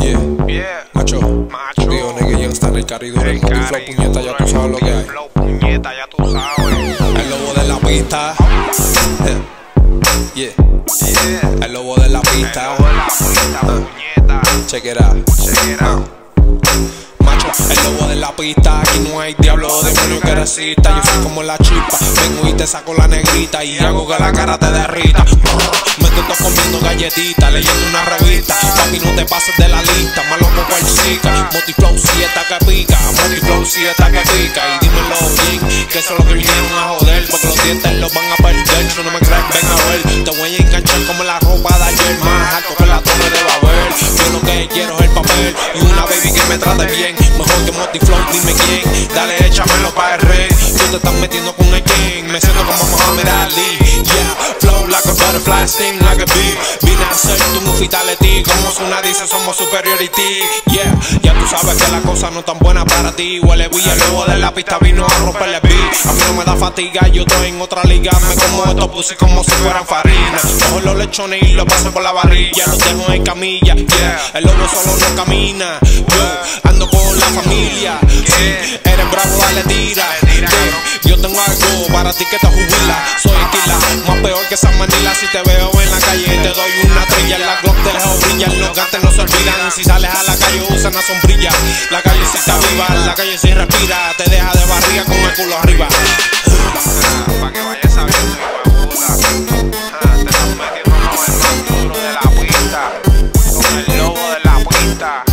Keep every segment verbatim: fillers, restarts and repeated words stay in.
Yeah, Yeah. macho, Macho. digo, nigga, ya está en el carridor del multiflow, puñeta, ya tú sabes lo que hay. Flow, puñeta, ya tú sabes. El lobo de la pista. Yeah, Yeah. el lobo de la El pista. lobo de la pista, puñeta. Check it out. Check it out. Macho, el lobo de la pista. Aquí no hay diablo o demonio que resista. Yo soy como la chispa. Vengo y te saco la negrita y hago que la cara te derrita. Me estoy comiendo galletitas, leyendo una revista. Papi, no te pases de la lista. Más loco cual chica. Multiflow si esta que pica. Multiflow si esta que pica. Y dímelo bien, que eso es lo que vinieron a joder. Porque los dientes los van a perder. Si no me crees, ven a ver. Te voy a enganchar como la ropa de ayer. Más alto que la torre de Babel. Yo lo que quiero es el papel. Y una baby que me trate bien. Mejor que Multiflow, dime quién. Dale, échamelo pa' el rey. Tú te estás metiendo con el king. Me siento como Muhammad Ali. Yeah, flow like a butterfly, sting like a bee. Vine a hacer tu fatality. Como Zuna dice, somos superiority. Yeah, ya tú sabes que la cosa no es tan buena para ti. Huele bien, el lobo de la pista vino a romperle el beat. A mí no me da fatiga, yo estoy en otra liga. Me como estos pussy como si fueran farina. Cojo los lechones y los paso por la barrilla. Los dejo en camilla. Yeah, el lobo solo no camina. Yo ando con la familia. Sí, eres bravo, dale tira. Yeah, yo tengo algo para ti que te jubila. Soy Kila, más peor que San Manila. Si te veo en la calle te doy una trilla. La Glock te dejo brillar, los gantes no se olvidan. Si sales a la calle usa una sombrilla. La calle sí está viva, la calle sí respira. Te deja de barriga con el culo arriba. Ah, pa' que vayas sabiendo, hijo de puta. Ah, te estás metiendo con el más duro de la pista. Con el lobo de la pista.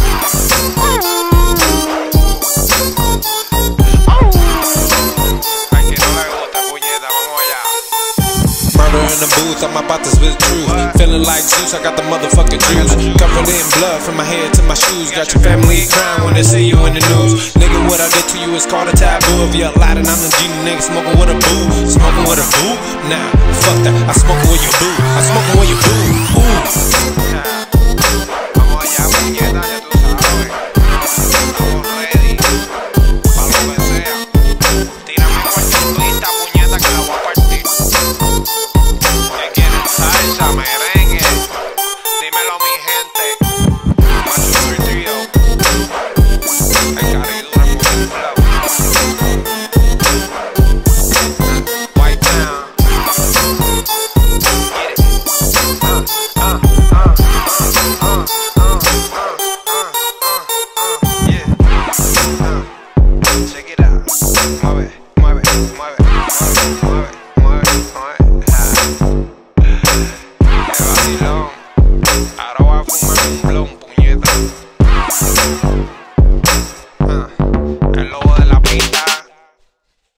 Ay, que no le gusta, puñeta, vamos allá. Murder in the booth, I'm about to spit the truth. Feeling like Zeus, I got the motherfucking juice. Covered in blood from my head to my shoes. Got your family crying when they see you in the news. Nigga, what I did to you is called a taboo. If you're Latin, I'm the genie nigga smoking with a boo. Smoking with a boo? Nah, fuck that. I smoking with your boo. I smoking with your boo. Ooh.